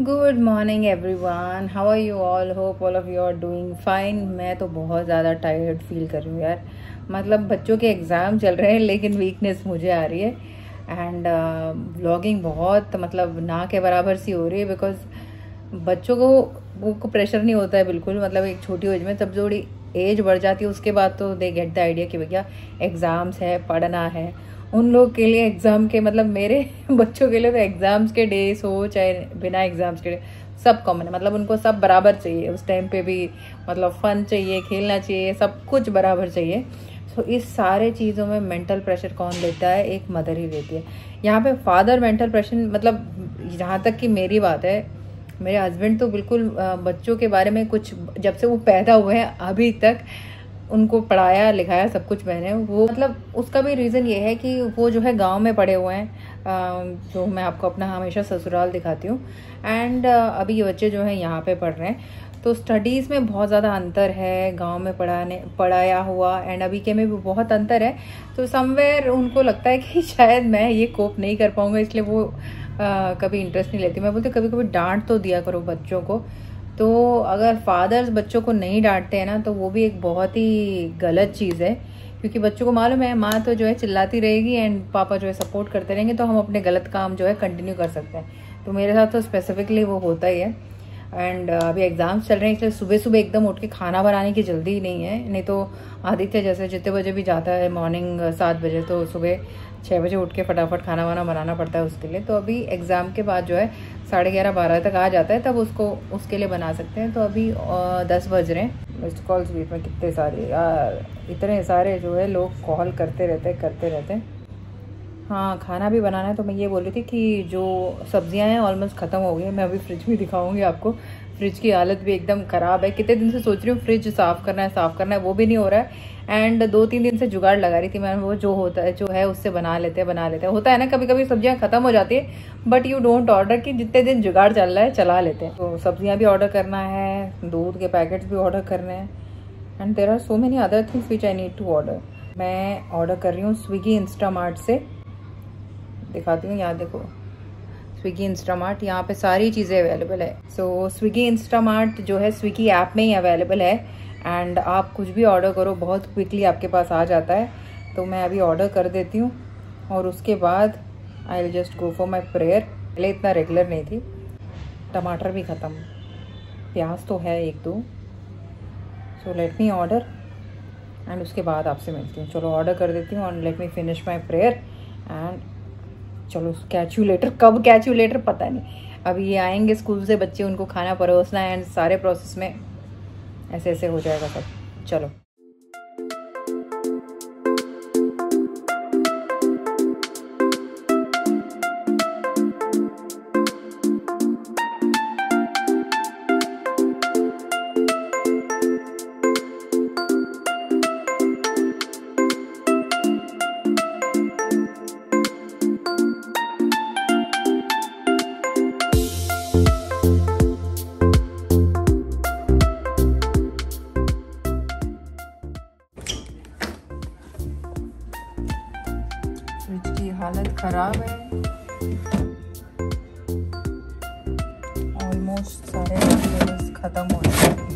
Good morning everyone, how are you all? Hope all of you are doing fine. मैं तो बहुत ज़्यादा tired feel कर रही हूँ यार। मतलब बच्चों के एग्ज़ाम चल रहे हैं लेकिन वीकनेस मुझे आ रही है एंड व्लॉगिंग बहुत मतलब ना के बराबर सी हो रही है बिकॉज बच्चों को प्रेशर नहीं होता है बिल्कुल। मतलब एक छोटी एज में जब थोड़ी एज बढ़ जाती है उसके बाद तो दे गेट द आइडिया कि भैया एग्ज़ाम्स है, पढ़ना है। उन लोग के लिए एग्ज़ाम के मतलब मेरे बच्चों के लिए तो एग्ज़ाम्स के डेज हो चाहे बिना एग्ज़ाम्स के सब कॉमन है। मतलब उनको सब बराबर चाहिए उस टाइम पे भी। मतलब फ़न चाहिए, खेलना चाहिए, सब कुछ बराबर चाहिए। तो इस सारे चीज़ों में मेंटल प्रेशर कौन लेता है? एक मदर ही लेती है। यहाँ पे फादर मेंटल प्रेशर मतलब जहाँ तक कि मेरी बात है, मेरे हस्बैंड तो बिल्कुल बच्चों के बारे में कुछ जब से वो पैदा हुए हैं अभी तक उनको पढ़ाया लिखाया सब कुछ मैंने। वो मतलब उसका भी रीज़न ये है कि वो जो है गांव में पढ़े हुए हैं। जो मैं आपको अपना हमेशा ससुराल दिखाती हूँ एंड अभी ये बच्चे जो हैं यहाँ पे पढ़ रहे हैं तो स्टडीज़ में बहुत ज़्यादा अंतर है। गांव में पढ़ाया हुआ एंड अभी के में भी बहुत अंतर है। तो समवेयर उनको लगता है कि शायद मैं ये कोप नहीं कर पाऊँगा, इसलिए वो कभी इंटरेस्ट नहीं लेती। मैं बोलती कभी कभी डांट तो दिया करो बच्चों को। तो अगर फादर्स बच्चों को नहीं डांटते हैं ना तो वो भी एक बहुत ही गलत चीज़ है, क्योंकि बच्चों को मालूम है माँ तो जो है चिल्लाती रहेगी एंड पापा जो है सपोर्ट करते रहेंगे तो हम अपने गलत काम जो है कंटिन्यू कर सकते हैं। तो मेरे साथ तो स्पेसिफिकली वो होता ही है। एंड अभी एग्ज़ाम्स चल रहे हैं इसलिए सुबह सुबह एकदम उठ के खाना बनाने की जल्दी ही नहीं है। नहीं तो आदित्य जैसे जितने बजे भी जाता है मॉर्निंग 7 बजे, तो सुबह 6 बजे उठ के फटाफट खाना वाना बनाना पड़ता है उसके लिए। तो अभी एग्ज़ाम के बाद जो है 11:30-12 तक आ जाता है तब उसके लिए बना सकते हैं। तो अभी 10 बज रहे हैं। मिस्ड कॉल्स बीच में कितने सारे यार, इतने सारे जो है लोग कॉल करते रहते हैं। हाँ, खाना भी बनाना है। तो मैं ये बोल रही थी कि जो सब्जियां हैं ऑलमोस्ट ख़त्म हो गई। मैं अभी फ्रिज भी दिखाऊंगी आपको। फ्रिज की हालत भी एकदम ख़राब है। कितने दिन से सोच रही हूँ फ्रिज साफ़ करना है, वो भी नहीं हो रहा है। एंड 2-3 दिन से जुगाड़ लगा रही थी मैं, वो जो होता है जो है उससे बना लेते हैं। होता है ना कभी कभी सब्जियां ख़त्म हो जाती है बट यू डोंट ऑर्डर कि जितने दिन जुगाड़ चल रहा है चला लेते हैं। तो सब्जियाँ भी ऑर्डर करना है, दूध के पैकेट्स भी ऑर्डर करने हैं and there are so many other things which I need to order. मैं ऑर्डर कर रही हूँ स्विगी इंस्टामार्ट से। दिखाती हूँ, यहाँ देखो स्विगी इंस्टामार्ट, यहाँ पे सारी चीज़ें अवेलेबल है। सो स्विगी इंस्टामार्ट जो है स्विगी ऐप में ही अवेलेबल है एंड आप कुछ भी ऑर्डर करो बहुत क्विकली आपके पास आ जाता है। तो मैं अभी ऑर्डर कर देती हूँ और उसके बाद I will just go for my prayer. पहले इतना रेगुलर नहीं थी। टमाटर भी ख़त्म, प्याज तो है 1-2। So let me order and उसके बाद आपसे मिलती हूँ। चलो ऑर्डर कर देती हूँ और let me finish my prayer and चलो कैच यू लेटर। कब कैच यू लेटर पता नहीं। अभी ये आएंगे स्कूल से बच्चे, उनको खाना परोसना है एंड सारे प्रोसेस में ऐसे हो जाएगा सब। चलो हालत खराब है। ऑलमोस्ट सारे वेजिटेबल्स खत्म हो गए।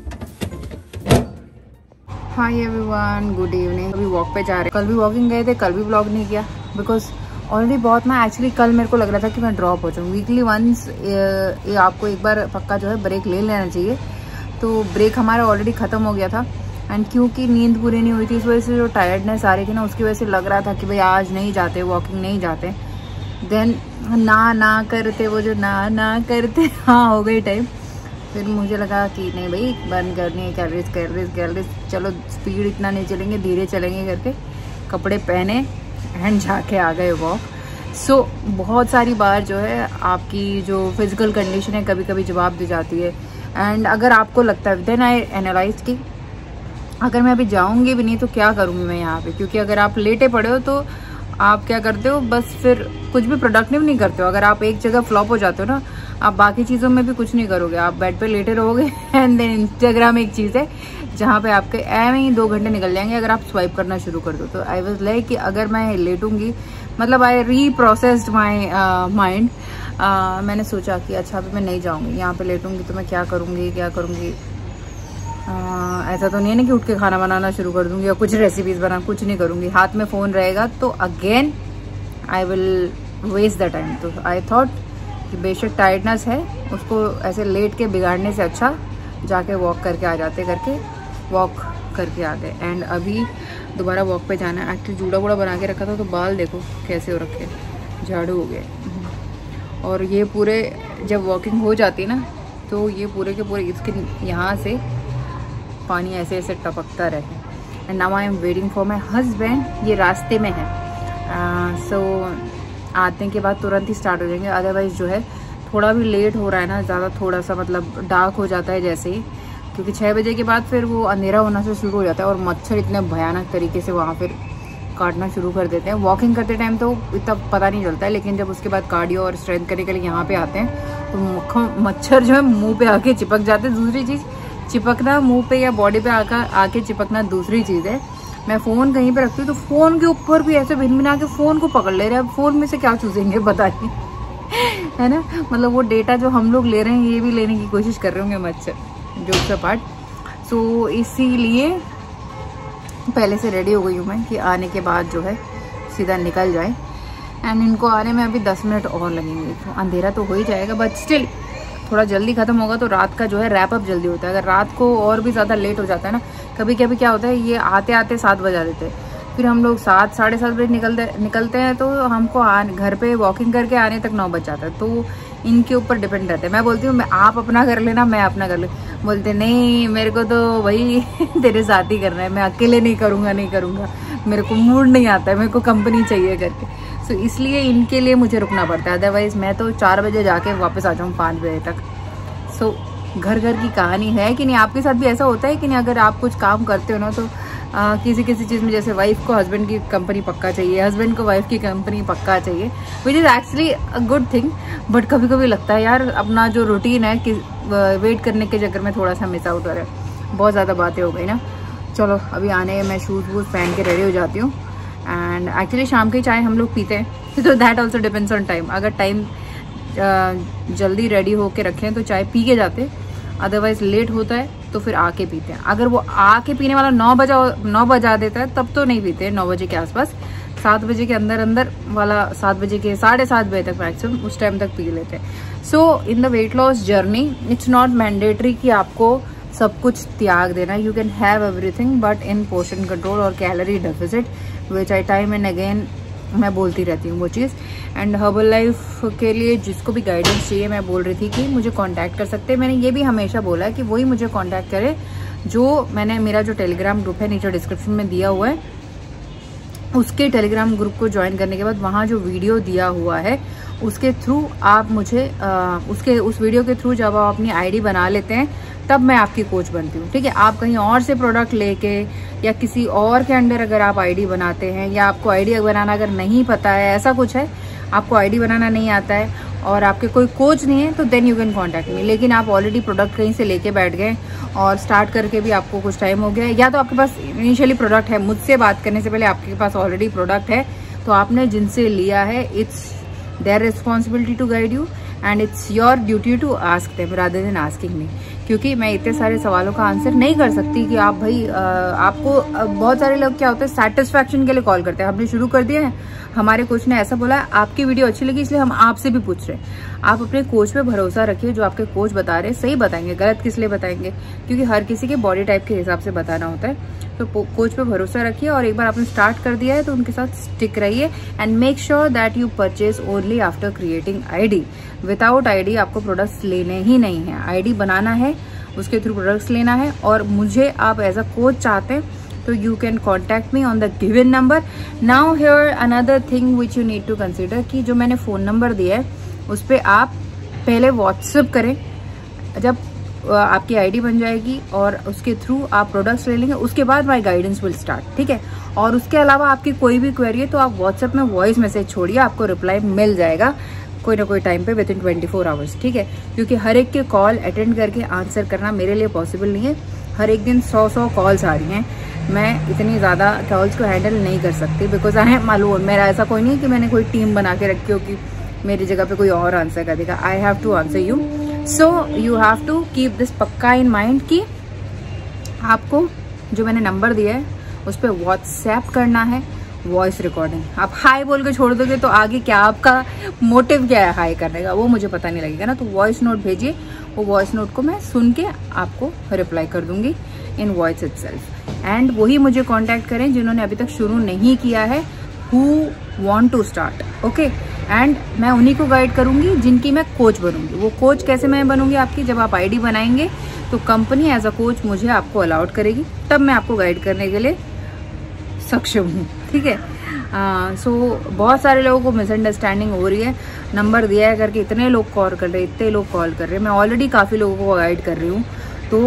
Hi everyone, good evening. अभी वॉक पे जा रहे हैं। कल भी वॉकिंग गए थे, कल भी व्लॉग नहीं किया बिकॉज ऑलरेडी बहुत ना एक्चुअली कल मेरे को लग रहा था कि मैं ड्रॉप हो जाऊँ। वीकली वंस ये आपको एक बार पक्का जो है ब्रेक ले लेना चाहिए। तो ब्रेक हमारा ऑलरेडी ख़त्म हो गया था एंड क्योंकि नींद पूरी नहीं हुई थी इस वजह से जो टायर्डनेस आ रही थी ना उसकी वजह से लग रहा था कि भाई आज नहीं जाते, वॉकिंग नहीं जाते। देन ना करते वो जो ना करते हाँ हो गई टाइम। फिर मुझे लगा कि नहीं भाई बंद करनी है, कैलोरीज। चलो स्पीड इतना नहीं चलेंगे, धीरे चलेंगे करके कपड़े पहने एंड जाके आ गए वॉक। सो बहुत सारी बार जो है आपकी जो फिजिकल कंडीशन है कभी कभी जवाब दी जाती है। एंड अगर आपको लगता है देन आई एनालाइज की अगर मैं अभी जाऊंगी भी नहीं तो क्या करूंगी मैं यहाँ पे, क्योंकि अगर आप लेटे पड़े हो तो आप क्या करते हो, बस फिर कुछ भी प्रोडक्टिव नहीं करते हो। अगर आप एक जगह फ्लॉप हो जाते हो ना, आप बाकी चीज़ों में भी कुछ नहीं करोगे, आप बेड पे लेटे रहोगे। एंड देन इंस्टाग्राम एक चीज़ है जहाँ पे आपके ऐਵੇਂ ही 2 घंटे निकल जाएंगे अगर आप स्वाइप करना शुरू कर दो। तो आई वाज लाइक कि अगर मैं लेटूंगी मतलब आई रीप्रोसेस्ड माई माइंड मैंने सोचा कि अच्छा अभी मैं नहीं जाऊँगी, यहाँ पे लेटूंगी तो मैं क्या करूँगी। ऐसा तो नहीं है ना कि उठ के खाना बनाना शुरू कर दूँगी या कुछ रेसिपीज़ बना, कुछ नहीं करूँगी। हाथ में फ़ोन रहेगा तो again I will waste the time. तो आई थॉट कि बेशक टायर्डनेस है, उसको ऐसे लेट के बिगाड़ने से अच्छा जाके वॉक करके आ जाते, करके वॉक करके आ गए। एंड अभी दोबारा वॉक पे जाना है। एक्चुअली जूड़ा वूड़ा बना के रखा था तो बाल देखो कैसे हो रखे, झाड़ू हो गए। और ये पूरे जब वॉकिंग हो जाती है ना तो ये पूरे के पूरे इसके यहाँ से पानी ऐसे ऐसे टपकता रहे। And now I am waiting for my husband. ये रास्ते में है, सो आने के बाद तुरंत ही स्टार्ट हो जाएंगे। अदरवाइज़ जो है थोड़ा भी लेट हो रहा है ना ज़्यादा, थोड़ा सा मतलब डार्क हो जाता है जैसे ही, क्योंकि 6 बजे के बाद फिर वो अंधेरा होना से शुरू हो जाता है और मच्छर इतने भयानक तरीके से वहाँ फिर काटना शुरू कर देते हैं। वॉकिंग करते टाइम तो इतना पता नहीं चलता है, लेकिन जब उसके बाद कार्डियो और स्ट्रेंथ करने के लिए यहाँ पे आते हैं तो मच्छर जो है मुंह पे आके चिपक जाते हैं। दूसरी चीज़, चिपकना मुंह पे या बॉडी पे आके चिपकना दूसरी चीज़ है। मैं फ़ोन कहीं पे रखती हूँ तो फ़ोन के ऊपर भी ऐसे भिन भिना के फ़ोन को पकड़ ले रहे हैं। अब फ़ोन में से क्या चूसेंगे बताइए, है ना। मतलब वो डेटा जो हम लोग ले रहे हैं ये भी लेने की कोशिश कर रहे होंगे मच्छर, जो उसका पार्ट। सो इसीलिए पहले से रेडी हो गई हूँ मैं कि आने के बाद जो है सीधा निकल जाए। एंड इनको आने में अभी 10 मिनट और लगेंगे, तो अंधेरा तो हो ही जाएगा, बट स्टिल थोड़ा जल्दी ख़त्म होगा तो रात का जो है रैप अप जल्दी होता है। अगर रात को और भी ज़्यादा लेट हो जाता है ना, कभी कभी क्या होता है ये आते आते 7 बजा देते हैं, फिर हम लोग 7 साढ़े 7 बजे निकलते हैं तो हमको घर पे वॉकिंग करके आने तक 9 बज जाता है। तो इनके ऊपर डिपेंड रहते हैं। मैं बोलती हूँ आप अपना कर लेना, मैं अपना कर ले। बोलते नहीं मेरे को तो वही तेरे साथ ही करना है, मैं अकेले नहीं करूँगा, मेरे को मूड नहीं आता है, मेरे को कंपनी चाहिए करके। सो इसलिए इनके लिए मुझे रुकना पड़ता है। अदरवाइज़ मैं तो 4 बजे जाके वापस आ जाऊँ 5 बजे तक। सो घर की कहानी है कि नहीं। आपके साथ भी ऐसा होता है कि नहीं? अगर आप कुछ काम करते हो ना तो किसी चीज़ में, जैसे वाइफ को हस्बैंड की कंपनी पक्का चाहिए, हस्बैंड को वाइफ की कंपनी पक्का चाहिए, which is actually a good thing. But कभी कभी लगता है यार अपना जो रूटीन है कि वेट करने के चक्कर में थोड़ा सा मिस आउट हो रहा है। बहुत ज़्यादा बातें हो गई ना। चलो अभी आने मैं शूज़ वूज़ पहन के रेडी हो जाती हूँ। एंड एक्चुअली शाम की चाय हम लोग पीते हैं तो that also depends on time. अगर टाइम जल्दी रेडी होके रखें तो चाय पी के जाते, अदरवाइज लेट होता है तो फिर आके पीते हैं। अगर वो आके पीने वाला 9 बजा देता है तब तो नहीं पीते, 9 बजे के आसपास। 7 बजे के अंदर वाला, 7 बजे के 7:30 बजे तक मैक्सिमम, उस टाइम तक पी लेते हैं। So in the weight loss journey it's not mandatory कि आपको सब कुछ त्याग देना। You can have everything but in portion control और calorie deficit, which I time and again मैं बोलती रहती हूँ वो चीज़। एंड हर्बल लाइफ के लिए जिसको भी गाइडेंस चाहिए, मैं बोल रही थी कि मुझे कांटेक्ट कर सकते हैं। मैंने ये भी हमेशा बोला है कि वही मुझे कांटेक्ट करे। मेरा जो टेलीग्राम ग्रुप है नीचे डिस्क्रिप्शन में दिया हुआ है, उसके टेलीग्राम ग्रुप को ज्वाइन करने के बाद वहाँ जो वीडियो दिया हुआ है उसके थ्रू आप मुझे उस वीडियो के थ्रू जब आप अपनी आईडी बना लेते हैं तब मैं आपकी कोच बनती हूँ। ठीक है, आप कहीं और से प्रोडक्ट लेके या किसी और के अंडर अगर आप आईडी बनाते हैं, या आपको आईडी बनाना अगर नहीं पता है, ऐसा कुछ है आपको आईडी बनाना नहीं आता है और आपके कोई कोच नहीं है, तो then you can contact me. लेकिन आप ऑलरेडी प्रोडक्ट कहीं से लेके बैठ गए और स्टार्ट करके भी आपको कुछ टाइम हो गया, या तो आपके पास इनिशियली प्रोडक्ट है, मुझसे बात करने से पहले आपके पास ऑलरेडी प्रोडक्ट है, तो आपने जिनसे लिया है it's their responsibility to guide you and it's your duty to ask them rather than asking me. क्योंकि मैं इतने सारे सवालों का आंसर नहीं कर सकती कि आप भाई आपको बहुत सारे लोग क्या होता है सेटिस्फैक्शन के लिए कॉल करते हैं। हमने शुरू कर दिया है, हमारे कोच ने ऐसा बोला, आपकी वीडियो अच्छी लगी इसलिए हम आपसे भी पूछ रहे हैं। आप अपने कोच पे भरोसा रखिए, जो आपके कोच बता रहे हैं सही बताएंगे, गलत किस लिए बताएंगे, क्योंकि हर किसी के बॉडी टाइप के हिसाब से बताना होता है। तो कोच पे भरोसा रखिए और एक बार आपने स्टार्ट कर दिया है तो उनके साथ स्टिक रहिए and make sure that you purchase only after creating ID. Without ID आपको प्रोडक्ट्स लेने ही नहीं है, आईडी बनाना है, उसके थ्रू प्रोडक्ट्स लेना है। और मुझे आप एज अ कोच चाहते हैं तो you can contact me on the given number. Now here another thing which you need to consider कि जो मैंने फ़ोन नंबर दिया है उस पर आप पहले व्हाट्सएप करें। जब आपकी आईडी बन जाएगी और उसके थ्रू आप प्रोडक्ट्स ले लेंगे, उसके बाद माई गाइडेंस विल स्टार्ट। ठीक है, और उसके अलावा आपकी कोई भी क्वेरी है तो आप व्हाट्सएप में वॉइस मैसेज छोड़िए, आपको रिप्लाई मिल जाएगा कोई ना कोई टाइम पे विदिन 24 आवर्स। ठीक है, क्योंकि हर एक के कॉल अटेंड करके आंसर करना मेरे लिए पॉसिबल नहीं है। हर एक दिन 100 कॉल्स आ रही हैं, मैं इतनी ज़्यादा कॉल्स को हैंडल नहीं कर सकती बिकॉज आई एम मालूम। मेरा ऐसा कोई नहीं है कि मैंने कोई टीम बना के रखी हो कि मेरी जगह पे कोई और आंसर कर देगा। I have to answer you, so you have to keep this पक्का इन माइंड कि आपको जो मैंने नंबर दिया है उस पर व्हाट्सएप करना है, वॉइस रिकॉर्डिंग। आप हाई बोल के छोड़ दोगे तो आगे क्या आपका मोटिव क्या है हाई करने का, वो मुझे पता नहीं लगेगा ना। तो वॉइस नोट भेजिए, वो वॉइस नोट को मैं सुन के आपको रिप्लाई कर दूंगी इन वॉइस इटसेल्फ। एंड वही मुझे कांटेक्ट करें जिन्होंने अभी तक शुरू नहीं किया है, who want to start, okay. And मैं उन्हीं को गाइड करूंगी जिनकी मैं कोच बनूंगी। वो कोच कैसे मैं बनूंगी आपकी, जब आप आईडी बनाएंगे तो कंपनी एज अ कोच मुझे आपको अलाउड करेगी, तब मैं आपको गाइड करने के लिए सक्षम हूँ, ठीक है। सो बहुत सारे लोगों को मिसअंडरस्टैंडिंग हो रही है, नंबर दिया है करके इतने लोग कॉल कर रहे हैं, इतने लोग कॉल कर रहे हैं। मैं ऑलरेडी काफ़ी लोगों को गाइड कर रही हूँ, तो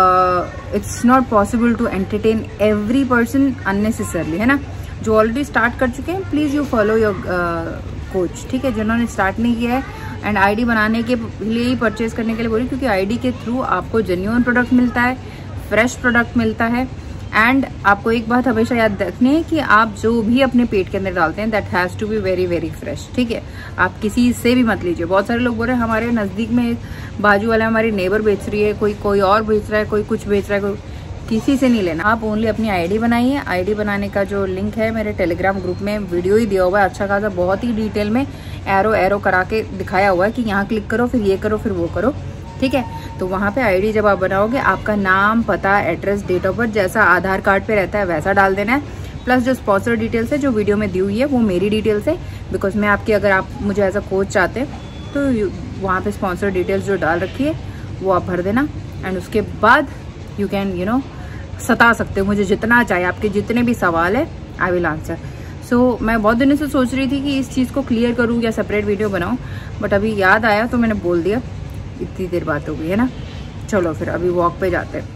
it's not possible to entertain every person unnecessarily, है ना। जो ऑलरेडी स्टार्ट कर चुके हैं please you follow your coach, ठीक है। जिन्होंने स्टार्ट नहीं किया है एंड आईडी बनाने के लिए ही परचेज करने के लिए बोली, क्योंकि आईडी के थ्रू आपको जेन्युइन प्रोडक्ट मिलता है, फ्रेश प्रोडक्ट मिलता है। एंड आपको एक बात हमेशा याद रखनी है कि आप जो भी अपने पेट के अंदर डालते हैं that has to be very very fresh, ठीक है। आप किसी से भी मत लीजिए। बहुत सारे लोग बोल रहे हैं हमारे नज़दीक में बाजू वाला हमारी नेबर बेच रही है, कोई और बेच रहा है, कोई कुछ बेच रहा है, कोई किसी से नहीं लेना। आप ओनली अपनी आईडी बनाइए। आईडी बनाने का जो लिंक है मेरे टेलीग्राम ग्रुप में वीडियो ही दिया हुआ है, अच्छा खासा, बहुत ही डिटेल में एरो करा के दिखाया हुआ है कि यहाँ क्लिक करो, फिर ये करो, फिर वो करो, ठीक है। तो वहाँ पे आईडी जब आप बनाओगे आपका नाम, पता, एड्रेस, डेट ऑफ बर्थ जैसा आधार कार्ड पे रहता है वैसा डाल देना है। प्लस जो स्पॉन्सर डिटेल्स है जो वीडियो में दी हुई है वो मेरी डिटेल्स है, बिकॉज मैं आपकी, अगर आप मुझे एज अ कोच चाहते हैं तो वहाँ पे स्पॉन्सर डिटेल्स जो डाल रखी है वो आप भर देना। एंड उसके बाद यू कैन सता सकते हो मुझे जितना चाहे, आपके जितने भी सवाल है आई विल आंसर। सो मैं बहुत दिनों से सोच रही थी कि इस चीज़ को क्लियर करूँ या सेपरेट वीडियो बनाऊँ, बट अभी याद आया तो मैंने बोल दिया। इतनी देर बात हो गई है ना, चलो फिर अभी वॉक पे जाते हैं।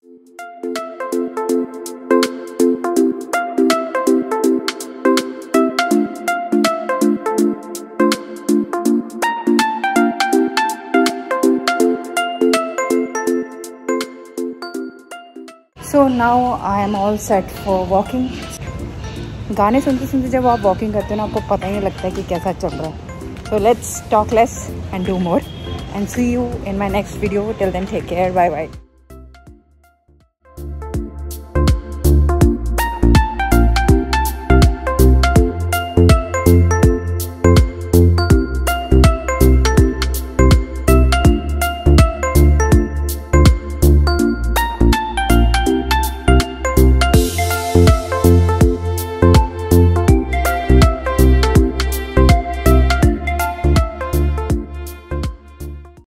So now I am all set for walking. गाने सुनते सुनते जब आप वॉकिंग करते हो ना आपको पता ही नहीं लगता है कि कैसा चल रहा है। So let's talk less and do more and see you in my next video. Till then, take care. Bye bye.